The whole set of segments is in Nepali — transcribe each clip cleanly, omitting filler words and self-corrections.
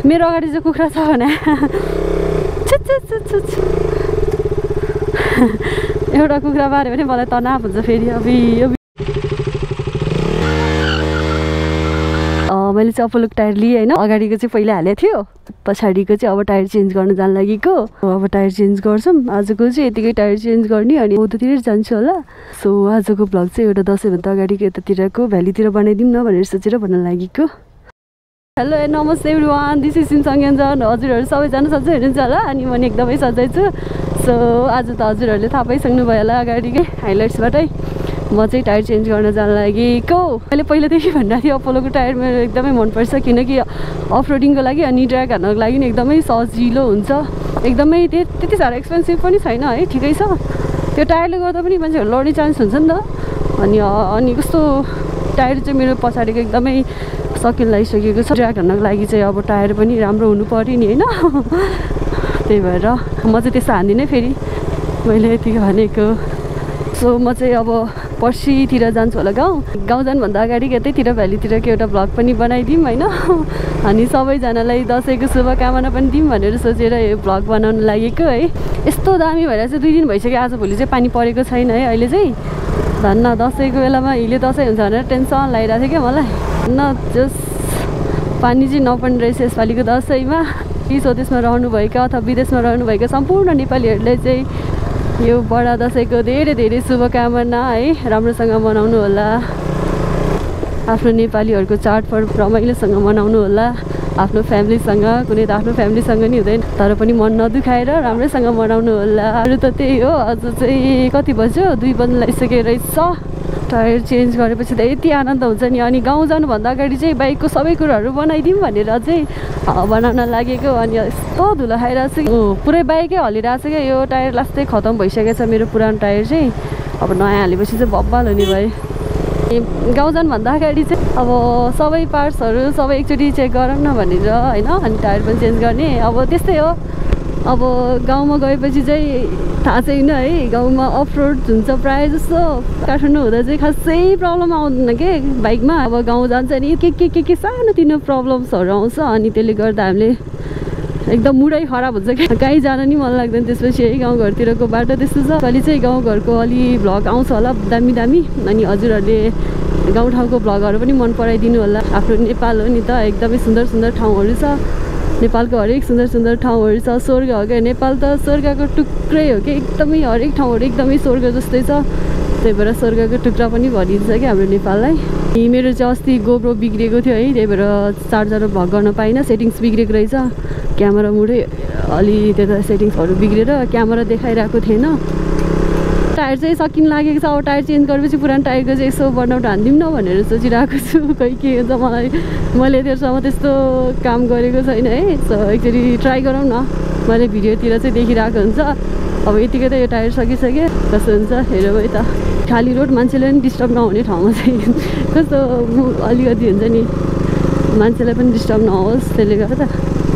मेरो अगाडि चाहिँ कुखुरा छ भने एउटा कुखुरा मार्यो भने मलाई तनाव हुन्छ फेरि। मैले चाहिँ अपोलोको टायर लिएँ होइन। अगाडिको चाहिँ पहिला हालेको थियो, पछाडिको चाहिँ अब टायर चेन्ज गर्न जान लागेको। अब टायर चेन्ज गर्छौँ। आजको चाहिँ यतिकै टायर चेन्ज गर्ने अनि उतातिर जान्छु होला। सो आजको भ्लग चाहिँ एउटा दसैँभन्दा अगाडिको यतातिरको भ्यालीतिर बनाइदिउँ न भनेर सोचेर भन्न लागेको। Hello and namaste everyone, this is Simsang Anjan. हजुरहरू सबैजना सन्चै हुनुहुन्छ होला अनि म पनि एकदमै सन्चै छु। सो आज त हजुरहरूले थाहा पाइसक्नु भयो होला अगाडिकै हाइलाइट्सबाटै म चाहिँ टायर चेन्ज गर्न जान लागेको। मैले पहिलादेखि भनिरहेको थिएँ अपोलोको टायर मेरो एकदमै मनपर्छ, किनकि अफ रोडिङको लागि अनि ड्र्याग हान्नको लागि एकदमै सजिलो हुन्छ। एकदमै त्यति साह्रो एक्सपेन्सिभ पनि छैन है, ठिकै छ। त्यो टायरले गर्दा पनि मान्छेहरू लड्ने चान्स हुन्छ नि त। अनि कस्तो टायर चाहिँ मेरो पछाडिको एकदमै सकिन लागिसकेको छ। ड्र्याग हान्नको लागि चाहिँ अब टायर पनि राम्रो हुनु पऱ्यो नि होइन। त्यही भएर म चाहिँ त्यस्तो हान्दिनँ फेरि, मैले यतिको भनेको। सो म चाहिँ अब पर्सितिर जान्छु होला गाउँ जानुभन्दा अगाडि यतैतिर भ्यालीतिरको एउटा भ्लग पनि बनाइदिउँ होइन। अनि सबैजनालाई दसैँको शुभकामना पनि दिउँ भनेर सोचेर यो भ्लग बनाउनु लागेको है। यस्तो दामी भएर चाहिँ 2 दिन भइसक्यो, आजभोलि चाहिँ पानी परेको छैन है अहिले चाहिँ। धन्न दसैँको बेलामा हिले दसैँ हुन्छ भनेर टेन्सन लागिरहेको थियो क्या मलाई। न जस पानी चाहिँ नपर्ने रहेछ यसपालिको दसैँमा। स्वदेशमा रहनुभएका अथवा विदेशमा रहनुभएका सम्पूर्ण नेपालीहरूलाई चाहिँ यो बडा दसैँको धेरै धेरै शुभकामना है। राम्रोसँग मनाउनु होला, आफ्नो नेपालीहरूको चाडपर्व रमाइलोसँग मनाउनु होला। आफ्नो फ्यामिलीसँग, कुनै त आफ्नो फ्यामिलीसँग नि हुँदैन तर पनि मन नदुखाएर राम्रैसँग मनाउनु होला। अरू त त्यही हो। आज चाहिँ कति बज्यो, 2 बज्न लागिसकेको रहेछ। टायर चेन्ज गरेपछि त यति आनन्द हुन्छ नि। अनि गाउँ जानुभन्दा अगाडि चाहिँ बाइकको सबै कुराहरू बनाइदिउँ भनेर चाहिँ बनाउन लागेको। अनि यस्तो धुलो खाइरहेको छ, पुरै बाइकै हल्लिरहेको छ क्या। यो टायर लास्टै खतम भइसकेको छ मेरो पुरानो टायर चाहिँ। अब नयाँ हालेपछि चाहिँ बब्बाल हुने भयो। गाउँ जानुभन्दा अगाडि चाहिँ अब सबै पार्ट्सहरू सबै एकचोटि चेक गरौँ न भनेर होइन। अनि टायर पनि चेन्ज गर्ने। अब त्यस्तै हो, अब गाउँमा गएपछि चाहिँ थाहा छैन है, गाउँमा अफ रोड हुन्छ प्रायः जस्तो। काठमाडौँ हुँदा चाहिँ खासै प्रब्लम आउँदैन के बाइकमा। अब गाउँ जान्छ नि के सानोतिनो प्रब्लम्सहरू आउँछ। अनि त्यसले गर्दा हामीले एकदम मुडै खराब हुन्छ क्या, कहीँ जान नि मन लाग्दैन त्यसपछि है। गाउँघरतिरको बाटो त्यस्तो छ। अलि चाहिँ गाउँघरको अलि भ्लग आउँछ होला दामी दामी। अनि हजुरहरूले गाउँठाउँको भ्लगहरू पनि मन पराइदिनु होला। आफ्नो नेपाल हो नि त, एकदमै सुन्दर सुन्दर ठाउँहरू छ। नेपालको हरेक सुन्दर सुन्दर ठाउँहरू छ। स्वर्ग हो क्या नेपाल त, स्वर्गको टुक्रै हो कि एकदमै। हरेक ठाउँहरू एकदमै स्वर्ग जस्तै छ। त्यही भएर स्वर्गको टुक्रा पनि भनिन्छ क्या हाम्रो नेपाललाई। मेरो चाहिँ अस्ति गोप्रो बिग्रेको थियो है, त्यही भएर चार्जर भ्लग गर्न पाइनँ। सेटिङ्स बिग्रेको रहेछ, क्यामेरा मुडै अलि त्यता सेटिङ्सहरू बिग्रेर क्यामेरा देखाइरहेको थिएन। टायर चाहिँ सकिन लागेको छ। अब टायर चेन्ज गरेपछि पुरानो टायरको चाहिँ यसो बर्नआउट हानिदिउँ न भनेर सोचिरहेको छु। खै के हुन्छ, मैले त्योसम्म त्यस्तो काम गरेको छैन है। सो एकचोटि ट्राई गरौँ न। मैले भिडियोतिर चाहिँ देखिरहेको हुन्छ। अब यतिकै त यो टायर सकिसक्यो, कस्तो हुन्छ हेरौँ है त। खाली रोड, मान्छेले पनि डिस्टर्ब नहुने ठाउँमा चाहिँ कस्तो अलिकति हुन्छ नि, मान्छेलाई पनि डिस्टर्ब नहोस् त्यसले गर्दा।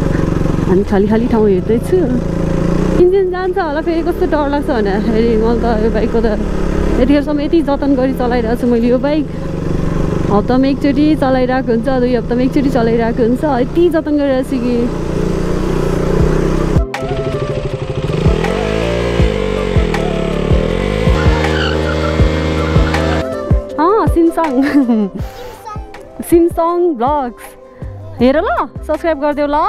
अनि खाली ठाउँ हेर्दैछु। इन्जिन जान्छ होला फेरि, कस्तो डर लाग्छ भन्दाखेरि मैले त यो बाइकको त यतिखेरसम्म यति जतन गरी चलाइरहेको छु मैले। यो बाइक हप्तामा एकचोटि चलाइरहेको हुन्छ, 2 हप्तामा एकचोटि चलाइरहेको हुन्छ। यति जतन गरिरहेको छु कि सिमसङ भ्लग्स हेर ल, सब्सक्राइब गरिदेऊ ल।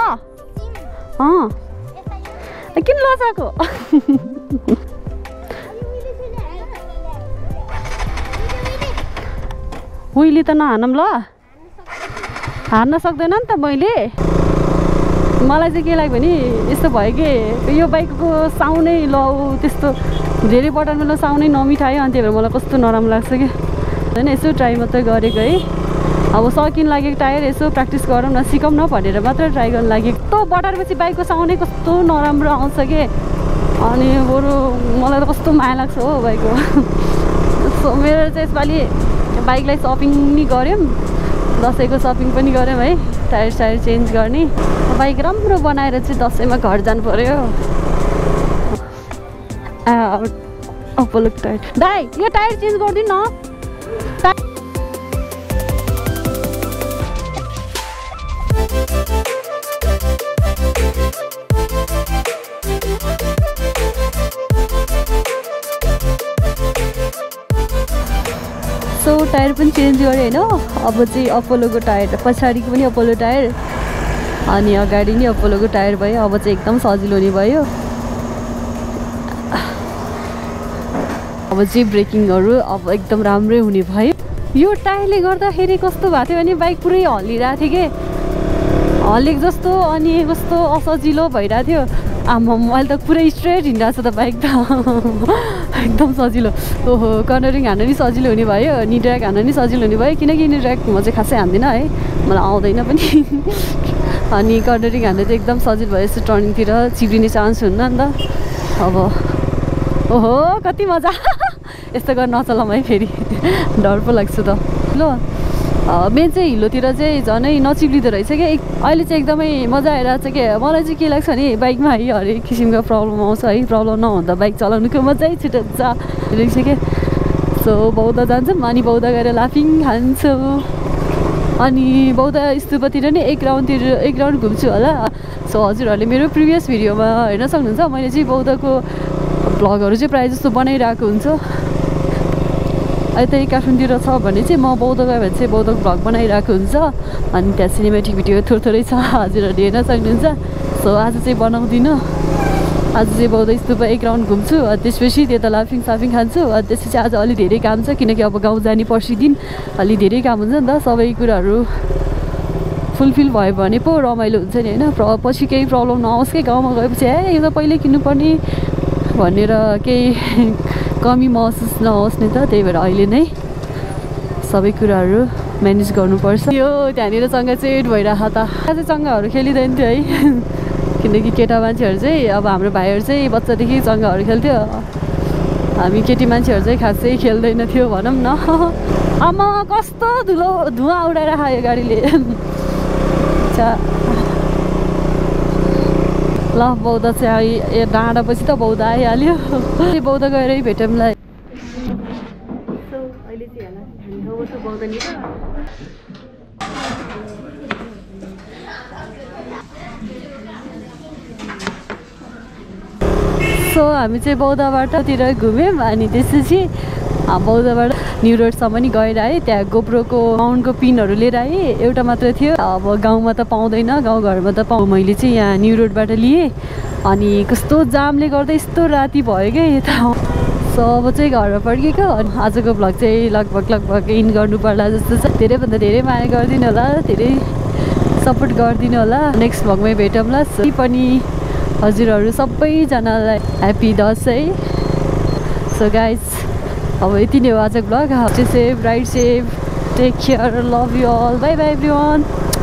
किन लजाको उहिले त नहानौँ ल, हार्न सक्दैन नि त मैले। मलाई चाहिँ के लाग्यो भने यस्तो भयो कि यो बाइकको साउन्डै ल त्यस्तो धेरै बटनमा ल साउन्डै नमिठायो। अनि त्यही भएर मलाई कस्तो नराम्रो लाग्छ कि होइन। यसो ट्राई मात्रै गरेको है। अब सकिन लागेको टायर यसो प्र्याक्टिस गरौँ न, सिकौँ न भनेर मात्रै ट्राई गर्नु लागेको। यस्तो बटारेपछि बाइकको साउन्डै कस्तो नराम्रो आउँछ कि। अनि बरु मलाई त कस्तो माया लाग्छ हो बाइकको। सो मेरो चाहिँ यसपालि बाइकलाई सपिङ नि गऱ्यौँ, दसैँको सपिङ पनि गऱ्यौँ है। टायर चेन्ज गर्ने। बाइक राम्रो बनाएर चाहिँ दसैँमा घर जानु पऱ्यो। अपोलो टायर दाइ, यो टायर चेन्ज गरिदिनु न। टायर पनि चेन्ज गरेँ होइन। अब चाहिँ अपोलोको टायर, पछाडिको पनि अपोलो टायर अनि अगाडि नै अपोलोको टायर भयो। अब चाहिँ एकदम सजिलो हुने भयो। अब चाहिँ ब्रेकिङहरू अब एकदम राम्रै हुने भयो। यो टायरले गर्दाखेरि कस्तो भएको थियो भने बाइक पुरै हल्लिरहेको थियो कि, हलेको जस्तो अनि कस्तो असजिलो भइरहेको थियो। आमा अहिले त पुरै स्ट्रेट हिँडिरहेको छ त बाइक त एकदम सजिलो। ओहो कर्नरिङ हान्नु नि सजिलो हुने भयो, नि ड्र्याग हान्नु नि सजिलो हुने भयो। किनकि नि ड्र्याग म चाहिँ खासै हान्दिनँ है, मलाई आउँदैन पनि अनि कर्नरिङ हान्नु चाहिँ एकदम सजिलो भयो। यस्तो टर्निङतिर चिप्लिने चान्स हुन्न नि त। अब ओहो कति मजा यस्तो गर्न नचलाऊँ है, फेरि डर पो लाग्छ त। ल मेन चाहिँ हिलोतिर चाहिँ झनै नचिप्लिँदो रहेछ क्या। अहिले चाहिँ एकदमै मजा आइरहेको छ क्या। मलाई चाहिँ के लाग्छ भने बाइकमा है हरेक किसिमको प्रब्लम आउँछ है, प्रब्लम नहुँदा बाइक चलाउनुको मजै छुट्टै रहेछ क्या। सो बौद्ध जान्छौँ अनि बौद्ध गएर लाफिङ खान्छौँ अनि बौद्ध स्तूपतिर नै एक राउन्ड घुम्छु होला। सो हजुरहरूले मेरो प्रिभियस भिडियोमा हेर्न सक्नुहुन्छ। मैले चाहिँ बौद्धको भ्लगहरू चाहिँ प्रायः जस्तो बनाइरहेको हुन्छ। यतै काठमाडौँतिर छ भने चाहिँ म बौद्ध गयो भने चाहिँ बौद्धको भ्लग बनाइरहेको हुन्छ अनि त्यहाँ सिनेमेटिक भिडियो थोरै छ, हजुरहरूले हेर्न सक्नुहुन्छ। सो आज चाहिँ बनाउँदिनँ। आज चाहिँ बौद्ध स्तूप एक राउन्ड घुम्छु, त्यसपछि त्यता लाफिङ साफिङ खान्छु। त्यसपछि आज अलि धेरै काम छ किनकि अब गाउँ जाने पर्सि दिन अलि धेरै काम हुन्छ नि त। सबै कुराहरू फुलफिल भयो भने पो रमाइलो हुन्छ नि होइन। पछि केही प्रब्लम नआओस् कि गाउँमा गएपछि ए यो त पहिल्यै किन्नुपर्ने भनेर केही कमी महसुस नहोस् नि त। त्यही भएर अहिले नै सबै कुराहरू म्यानेज गर्नुपर्छ। यो त्यहाँनिर चङ्गा चाहिँ एड भइरहेको त। आज चङ्गाहरू खेलिँदैन थियो है किनकि केटा मान्छेहरू चाहिँ अब हाम्रो भाइहरू चाहिँ बच्चादेखि चङ्गाहरू खेल्थ्यो, हामी केटी मान्छेहरू चाहिँ खासै खेल्दैन थियो भनौँ न। आमा कस्तो धुवा उडाएर खायो गाडीले। ल बौद्ध चाहिँ डाँडापछि त बौद्ध आइहाल्यो। बौद्ध गएरै भेटौँलाई। अहिले चाहिँ बौद्धनिर सो हामी चाहिँ बौद्धबाटतिर घुम्यौँ अनि त्यसपछि बौद्धबाट न्यु रोडसम्म नि गएर आएँ। त्यहाँ गोप्रोको माउन्टको पिनहरू लिएर आएँ, एउटा मात्र थियो। अब गाउँमा त पाउँदैन, गाउँघरमा त मैले चाहिँ यहाँ न्यु रोडबाट लिएँ अनि कस्तो जामले गर्दा यस्तो राति भयो क्या यता। सो अब चाहिँ घरमा फर्केको अनि आजको भ्लग चाहिँ लगभग इन गर्नु पर्ला जस्तो छ। धेरैभन्दा धेरै माया गरिदिनु होला, धेरै सपोर्ट गरिदिनु होला। नेक्स्ट भ्लगमै भेटौँला। पनि हजुरहरू सबैजनालाई ह्याप्पी दसैँ। सो गाइज अब यति नै हो आजको vlog. Stay safe, ride safe, take care, love you all, bye bye everyone.